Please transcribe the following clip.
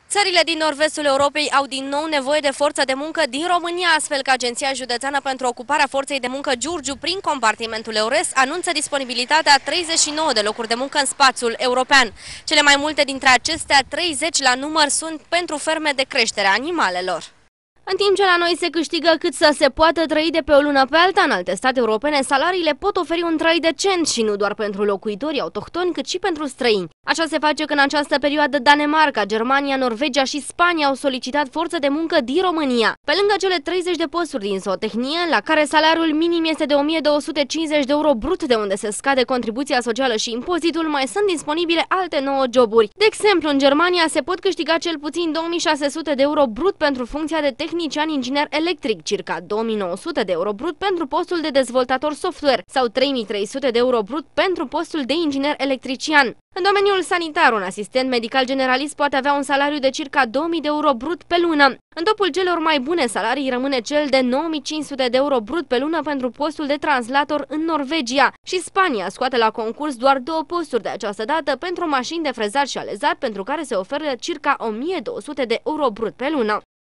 Țările din nord-vestul Europei au din nou nevoie de forță de muncă din România, astfel că Agenția Județeană pentru Ocuparea Forței de Muncă Giurgiu, prin compartimentul EURES, anunță disponibilitatea 39 de locuri de muncă în spațiul european. Cele mai multe dintre acestea, 30 la număr, sunt pentru ferme de creștere a animalelor. În timp ce la noi se câștigă cât să se poată trăi de pe o lună pe alta, în alte state europene salariile pot oferi un trai decent și nu doar pentru locuitorii autohtoni, cât și pentru străini. Așa se face că în această perioadă Danemarca, Germania, Norvegia și Spania au solicitat forță de muncă din România. Pe lângă cele 30 de posturi din zootehnie, la care salariul minim este de 1250 de euro brut, de unde se scade contribuția socială și impozitul, mai sunt disponibile alte 9 joburi. De exemplu, în Germania se pot câștiga cel puțin 2600 de euro brut pentru funcția de tehnician inginer electric, circa 2900 de euro brut pentru postul de dezvoltator software sau 3300 de euro brut pentru postul de inginer electrician. În domeniul sanitar, un asistent medical generalist poate avea un salariu de circa 2000 de euro brut pe lună. În topul celor mai bune salarii rămâne cel de 9500 de euro brut pe lună pentru postul de translator în Norvegia și Spania scoate la concurs doar 2 posturi de această dată pentru mașini de frezat și alezat, pentru care se oferă circa 1200 de euro brut pe lună.